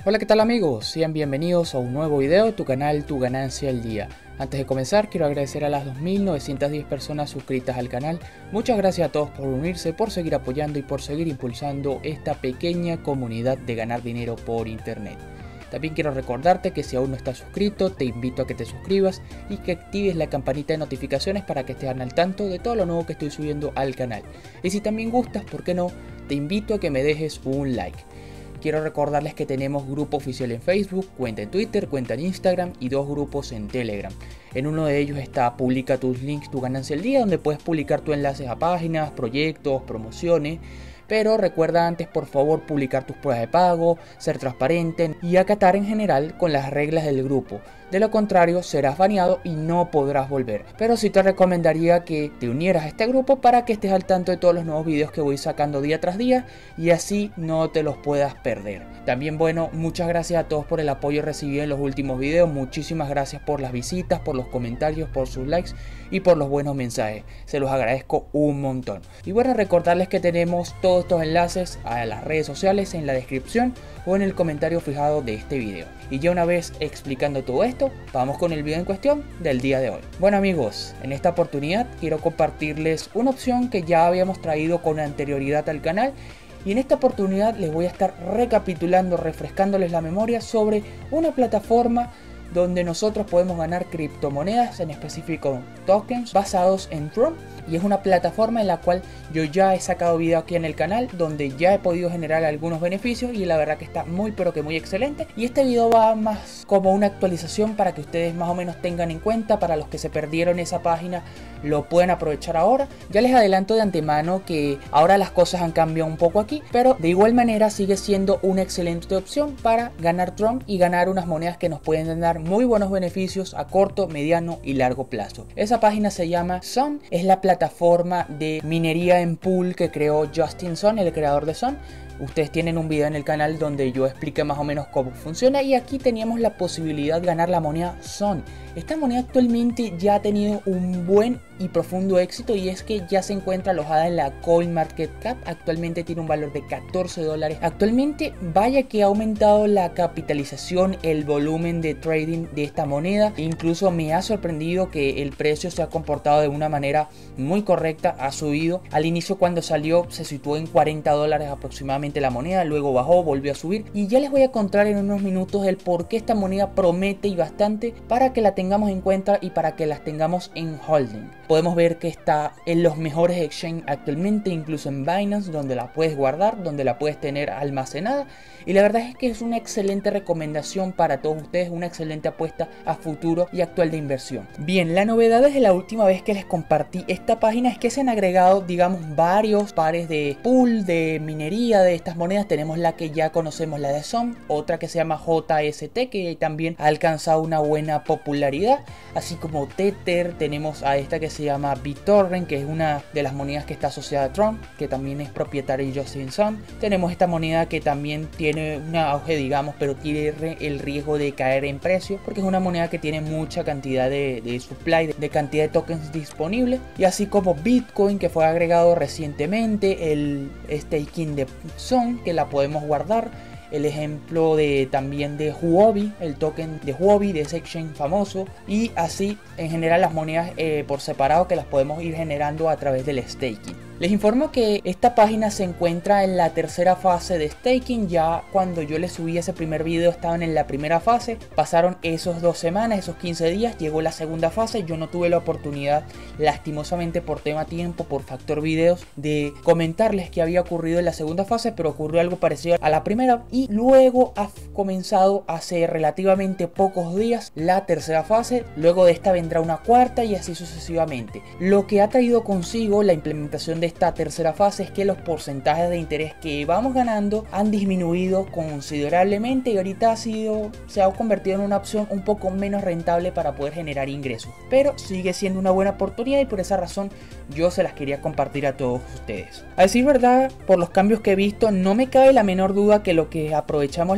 Hola, ¿qué tal amigos? Sean bienvenidos a un nuevo video de tu canal Tu Ganancia al Día. Antes de comenzar quiero agradecer a las 2.910 personas suscritas al canal. Muchas gracias a todos por unirse, por seguir apoyando y por seguir impulsando esta pequeña comunidad de ganar dinero por internet. También quiero recordarte que si aún no estás suscrito, te invito a que te suscribas y que actives la campanita de notificaciones para que estés al tanto de todo lo nuevo que estoy subiendo al canal. Y si también gustas, ¿por qué no? Te invito a que me dejes un like. Quiero recordarles que tenemos grupo oficial en Facebook, cuenta en Twitter, cuenta en Instagram y 2 grupos en Telegram. En uno de ellos está Publica tus links, tu ganancia al día, donde puedes publicar tus enlaces a páginas, proyectos, promociones. Pero recuerda antes, por favor, publicar tus pruebas de pago, ser transparente y acatar en general con las reglas del grupo. De lo contrario, serás baneado y no podrás volver. Pero sí te recomendaría que te unieras a este grupo para que estés al tanto de todos los nuevos videos que voy sacando día tras día y así no te los puedas perder. También, bueno, muchas gracias a todos por el apoyo recibido en los últimos videos. Muchísimas gracias por las visitas, por los comentarios, por sus likes y por los buenos mensajes. Se los agradezco un montón. Y bueno, recordarles que tenemos todos estos enlaces a las redes sociales en la descripción o en el comentario fijado de este video. Y ya una vez explicando todo esto, vamos con el video en cuestión del día de hoy. Bueno amigos, en esta oportunidad quiero compartirles una opción que ya habíamos traído con anterioridad al canal. Y en esta oportunidad les voy a estar recapitulando, refrescándoles la memoria sobre una plataforma donde nosotros podemos ganar criptomonedas, en específico tokens basados en Tron. Y es una plataforma en la cual yo ya he sacado video aquí en el canal, donde ya he podido generar algunos beneficios y la verdad que está muy pero que muy excelente. Y este video va más como una actualización para que ustedes más o menos tengan en cuenta, para los que se perdieron esa página lo pueden aprovechar ahora. Ya les adelanto de antemano que ahora las cosas han cambiado un poco aquí, pero de igual manera sigue siendo una excelente opción para ganar Tron y ganar unas monedas que nos pueden dar muy buenos beneficios a corto, mediano y largo plazo. Esa página se llama Sun, es la plataforma de minería en pool que creó Justin Sun, el creador de Sun. Ustedes tienen un video en el canal donde yo expliqué más o menos cómo funciona y aquí teníamos la posibilidad de ganar la moneda Sun. Esta moneda actualmente ya ha tenido un buen y profundo éxito y es que ya se encuentra alojada en la CoinMarketCap. Actualmente tiene un valor de $14. Actualmente vaya que ha aumentado la capitalización, el volumen de trading de esta moneda. Incluso me ha sorprendido que el precio se ha comportado de una manera muy correcta, ha subido. Al inicio cuando salió se situó en $40 aproximadamente la moneda, luego bajó, volvió a subir y ya les voy a contar en unos minutos el por qué esta moneda promete y bastante para que la tengamos en cuenta y para que las tengamos en holding. Podemos ver que está en los mejores exchanges actualmente, incluso en Binance, donde la puedes guardar, donde la puedes tener almacenada. Y la verdad es que es una excelente recomendación para todos ustedes, una excelente apuesta a futuro y actual de inversión. Bien, la novedad desde la última vez que les compartí esta página es que se han agregado, digamos, varios pares de pool, de minería de estas monedas. Tenemos la que ya conocemos, la de Sun, otra que se llama JST, que también ha alcanzado una buena popularidad, así como Tether. Tenemos a esta que se llama BitTorrent, que es una de las monedas que está asociada a Tron, que también es propietaria de Justin Sun. Tenemos esta moneda que también tiene un auge, digamos, pero tiene el riesgo de caer en precio, porque es una moneda que tiene mucha cantidad de supply, de cantidad de tokens disponibles. Y así como Bitcoin, que fue agregado recientemente, el staking de Sun, que la podemos guardar. El ejemplo también de Huobi, el token de Huobi, de ese exchange famoso. Y así en general las monedas por separado que las podemos ir generando a través del staking. Les informo que esta página se encuentra en la tercera fase de staking. Ya cuando yo les subí ese primer video estaban en la primera fase. Pasaron esos 2 semanas, esos 15 días, llegó la segunda fase. Yo no tuve la oportunidad, lastimosamente por tema tiempo, por factor videos, de comentarles qué había ocurrido en la segunda fase, pero ocurrió algo parecido a la primera. Y luego ha comenzado hace relativamente pocos días la tercera fase. Luego de esta vendrá una cuarta y así sucesivamente. Lo que ha traído consigo la implementación de esta tercera fase es que los porcentajes de interés que vamos ganando han disminuido considerablemente y ahorita se ha convertido en una opción un poco menos rentable para poder generar ingresos, pero sigue siendo una buena oportunidad y por esa razón yo se las quería compartir a todos ustedes. A decir verdad, por los cambios que he visto, no me cabe la menor duda que lo que aprovechamos la primera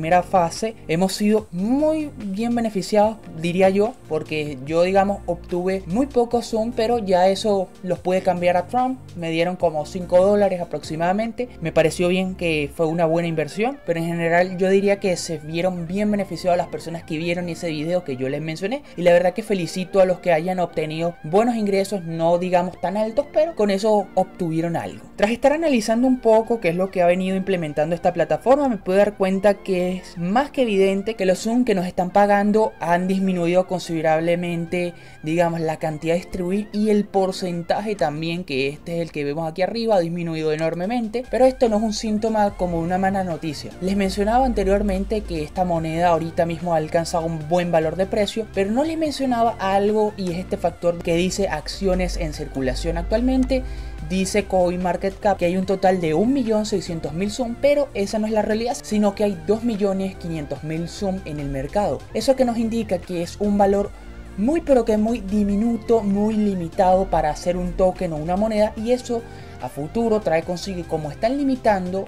primera fase hemos sido muy bien beneficiados, diría yo, porque yo, digamos, obtuve muy poco Zoom, pero ya eso los pude cambiar a Trump. Me dieron como $5 aproximadamente. Me pareció bien, que fue una buena inversión, pero en general yo diría que se vieron bien beneficiados las personas que vieron ese video que yo les mencioné, y la verdad que felicito a los que hayan obtenido buenos ingresos, no digamos tan altos, pero con eso obtuvieron algo. Tras estar analizando un poco qué es lo que ha venido implementando esta plataforma, me pude dar cuenta que es más que evidente que los Zoom que nos están pagando han disminuido considerablemente, digamos, la cantidad de distribuir, y el porcentaje también, que este es el que vemos aquí arriba, ha disminuido enormemente. Pero esto no es un síntoma como una mala noticia. Les mencionaba anteriormente que esta moneda ahorita mismo ha alcanzado un buen valor de precio, pero no les mencionaba algo, y es este factor que dice acciones en circulación. Actualmente dice CoinMarketCap que hay un total de 1.600.000 Zoom, pero esa no es la realidad, sino que hay 2.500.000 Zoom en el mercado. Eso que nos indica que es un valor muy pero que muy diminuto, muy limitado para hacer un token o una moneda, y eso a futuro trae consigo, como están limitando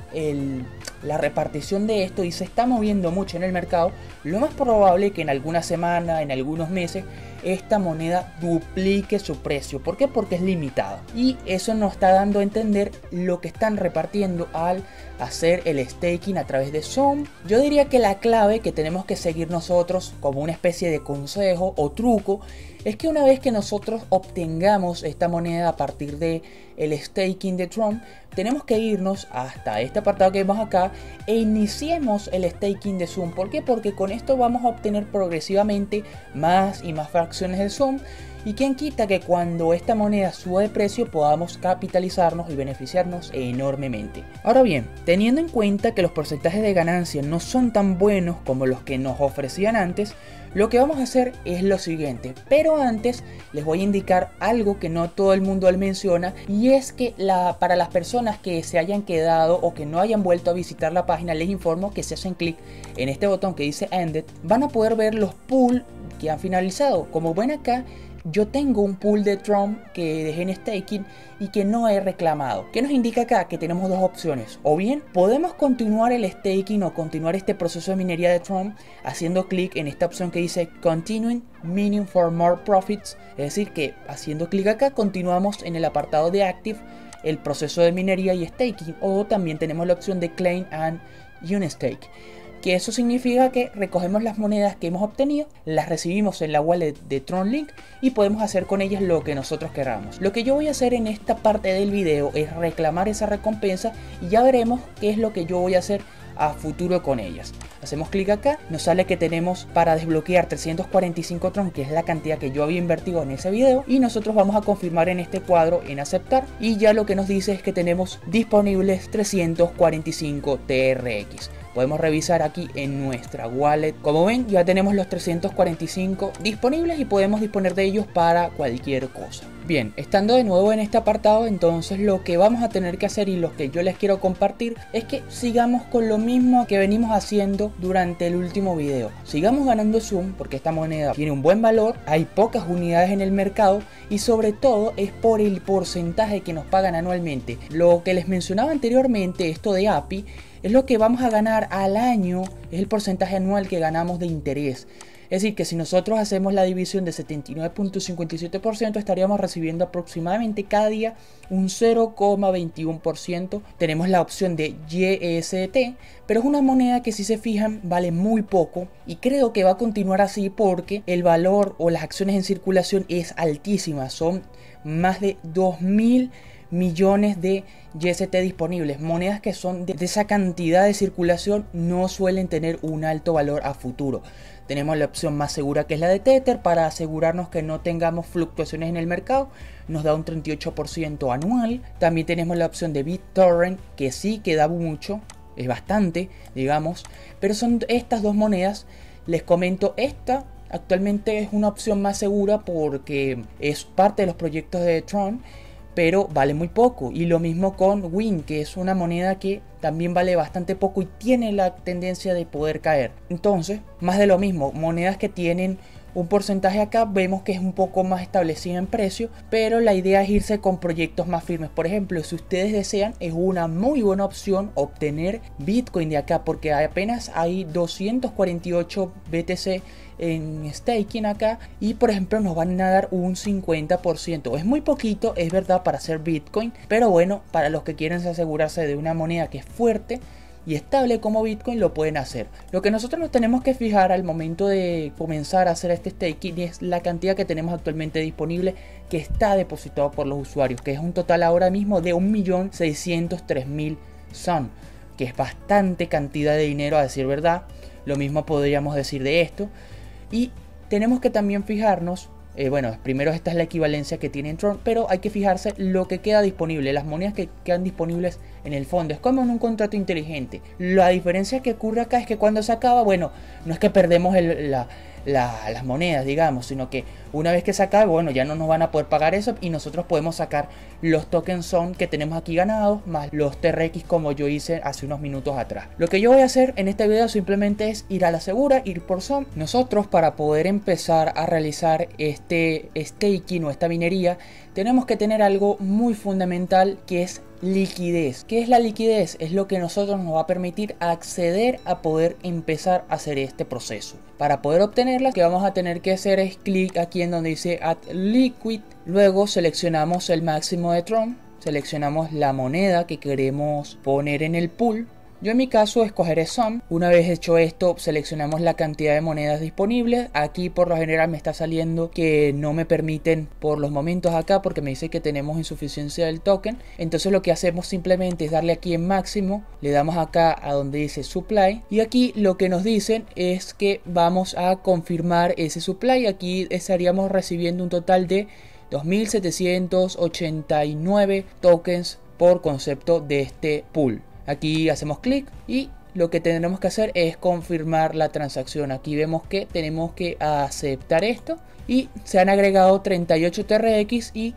la repartición de esto y se está moviendo mucho en el mercado, lo más probable es que en alguna semana, en algunos meses, esta moneda duplique su precio. ¿Por qué? Porque es limitada, y eso nos está dando a entender lo que están repartiendo al hacer el staking a través de Zoom. Yo diría que la clave que tenemos que seguir nosotros como una especie de consejo o truco es que una vez que nosotros obtengamos esta moneda a partir de el staking de Trump, tenemos que irnos hasta este apartado que vemos acá e iniciemos el staking de Zoom. ¿Por qué? Porque con esto vamos a obtener progresivamente más y más fracciones de Zoom, y quién quita que cuando esta moneda suba de precio podamos capitalizarnos y beneficiarnos enormemente. Ahora bien, teniendo en cuenta que los porcentajes de ganancia no son tan buenos como los que nos ofrecían antes, lo que vamos a hacer es lo siguiente. Pero antes les voy a indicar algo que no todo el mundo menciona, y es que para las personas que se hayan quedado o que no hayan vuelto a visitar la página, les informo que si hacen clic en este botón que dice Ended, van a poder ver los pools que han finalizado. Como ven acá, yo tengo un pool de Trump que dejé en staking y que no he reclamado. ¿Qué nos indica acá? Que tenemos dos opciones. O bien podemos continuar el staking o continuar este proceso de minería de Trump haciendo clic en esta opción que dice Continuing Mining for More Profits. Es decir, que haciendo clic acá continuamos en el apartado de Active el proceso de minería y staking. O también tenemos la opción de Claim and Unstake, que eso significa que recogemos las monedas que hemos obtenido, las recibimos en la wallet de TronLink y podemos hacer con ellas lo que nosotros queramos. Lo que yo voy a hacer en esta parte del video es reclamar esa recompensa, y ya veremos qué es lo que yo voy a hacer a futuro con ellas. Hacemos clic acá, nos sale que tenemos para desbloquear 345 Tron, que es la cantidad que yo había invertido en ese video, y nosotros vamos a confirmar en este cuadro en aceptar, y ya lo que nos dice es que tenemos disponibles 345 TRX. Podemos revisar aquí en nuestra wallet. Como ven, ya tenemos los 345 disponibles y podemos disponer de ellos para cualquier cosa. Bien, estando de nuevo en este apartado, entonces lo que vamos a tener que hacer y lo que yo les quiero compartir es que sigamos con lo mismo que venimos haciendo durante el último video. Sigamos ganando Zoom porque esta moneda tiene un buen valor, hay pocas unidades en el mercado y sobre todo es por el porcentaje que nos pagan anualmente. Lo que les mencionaba anteriormente, esto de API, es lo que vamos a ganar al año, es el porcentaje anual que ganamos de interés. Es decir, que si nosotros hacemos la división de 79.57%, estaríamos recibiendo aproximadamente cada día un 0,21%. Tenemos la opción de YST, pero es una moneda que, si se fijan, vale muy poco, y creo que va a continuar así porque el valor o las acciones en circulación es altísima. Son más de 2.000 millones de YST disponibles. Monedas que son de esa cantidad de circulación no suelen tener un alto valor a futuro. Tenemos la opción más segura, que es la de Tether, para asegurarnos que no tengamos fluctuaciones en el mercado. Nos da un 38% anual. También tenemos la opción de BitTorrent, que sí que da mucho, es bastante, digamos, pero son estas dos monedas. Les comento, esta actualmente es una opción más segura porque es parte de los proyectos de Tron, pero vale muy poco. Y lo mismo con WIN, que es una moneda que también vale bastante poco y tiene la tendencia de poder caer. Entonces, más de lo mismo, monedas que tienen un porcentaje acá vemos que es un poco más establecido en precio, pero la idea es irse con proyectos más firmes. Por ejemplo, si ustedes desean, es una muy buena opción obtener Bitcoin de acá, porque apenas hay 248 BTC en staking acá, y por ejemplo nos van a dar un 50%. Es muy poquito, es verdad, para hacer Bitcoin, pero bueno, para los que quieren asegurarse de una moneda que es fuerte y estable como Bitcoin, lo pueden hacer. Lo que nosotros nos tenemos que fijar al momento de comenzar a hacer este staking es la cantidad que tenemos actualmente disponible, que está depositado por los usuarios, que es un total ahora mismo de 1.603.000 SON, que es bastante cantidad de dinero, a decir verdad. Lo mismo podríamos decir de esto. Y tenemos que también fijarnos, bueno, primero esta es la equivalencia que tiene Tron, pero hay que fijarse lo que queda disponible, las monedas que quedan disponibles en el fondo. Es como en un contrato inteligente. La diferencia que ocurre acá es que cuando se acaba, bueno, no es que perdemos las monedas, digamos, sino que una vez que se acabe, bueno, ya no nos van a poder pagar eso y nosotros podemos sacar los tokens SON que tenemos aquí ganados, más los TRX como yo hice hace unos minutos atrás. Lo que yo voy a hacer en este video simplemente es ir a la segura, ir por SON. Nosotros, para poder empezar a realizar este staking o esta minería, tenemos que tener algo muy fundamental, que es liquidez. ¿Qué es la liquidez? Es lo que nosotros nos va a permitir acceder a poder empezar a hacer este proceso. Para poder obtenerla, lo que vamos a tener que hacer es clic aquí en donde dice Add Liquid. Luego seleccionamos el máximo de Tron, seleccionamos la moneda que queremos poner en el pool. Yo en mi caso escogeré SON. Una vez hecho esto, seleccionamos la cantidad de monedas disponibles. Aquí por lo general me está saliendo que no me permiten por los momentos acá, porque me dice que tenemos insuficiencia del token. Entonces lo que hacemos simplemente es darle aquí en máximo, le damos acá a donde dice supply, y aquí lo que nos dicen es que vamos a confirmar ese supply. Aquí estaríamos recibiendo un total de 2.789 tokens por concepto de este pool. Aquí hacemos clic y lo que tendremos que hacer es confirmar la transacción. Aquí vemos que tenemos que aceptar esto y se han agregado 38 TRX y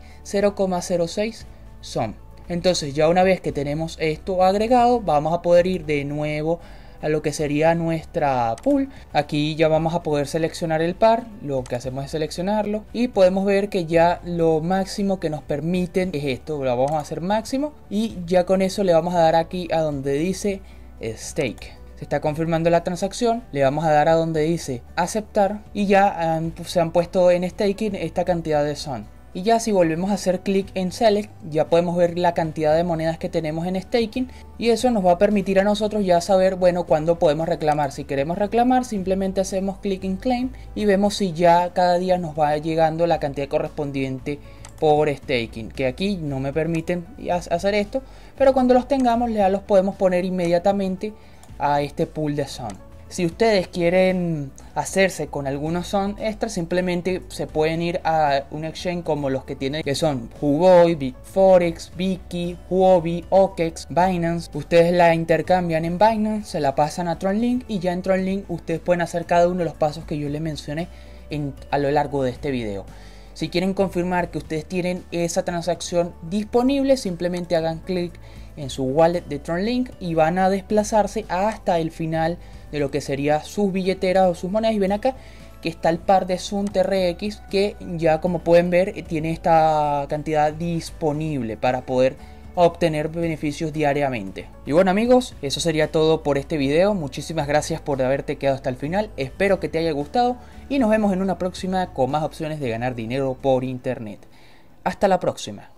0,06 SON. Entonces ya una vez que tenemos esto agregado, vamos a poder ir de nuevo a lo que sería nuestra pool. Aquí ya vamos a poder seleccionar el par. Lo que hacemos es seleccionarlo y podemos ver que ya lo máximo que nos permiten es esto. Lo vamos a hacer máximo y ya con eso le vamos a dar aquí a donde dice stake. Se está confirmando la transacción, le vamos a dar a donde dice aceptar y ya se han puesto en staking esta cantidad de SON. Y ya si volvemos a hacer clic en Select, ya podemos ver la cantidad de monedas que tenemos en staking, y eso nos va a permitir a nosotros ya saber, bueno, cuándo podemos reclamar. Si queremos reclamar, simplemente hacemos clic en Claim y vemos si ya cada día nos va llegando la cantidad correspondiente por staking, que aquí no me permiten hacer esto, pero cuando los tengamos ya los podemos poner inmediatamente a este pool de SON. Si ustedes quieren hacerse con algunos SON extras, simplemente se pueden ir a un exchange como los que tienen, que son Huobi, Bitforex, Biki, Huobi, OKEX, Binance. Ustedes la intercambian en Binance, se la pasan a TronLink y ya en TronLink ustedes pueden hacer cada uno de los pasos que yo les mencioné a lo largo de este video. Si quieren confirmar que ustedes tienen esa transacción disponible, simplemente hagan clic en su wallet de TronLink y van a desplazarse hasta el final de lo que sería sus billeteras o sus monedas, y ven acá que está el par de Sun TRX, que ya como pueden ver tiene esta cantidad disponible para poder obtener beneficios diariamente. Y bueno amigos, eso sería todo por este video. Muchísimas gracias por haberte quedado hasta el final, espero que te haya gustado y nos vemos en una próxima con más opciones de ganar dinero por internet. Hasta la próxima.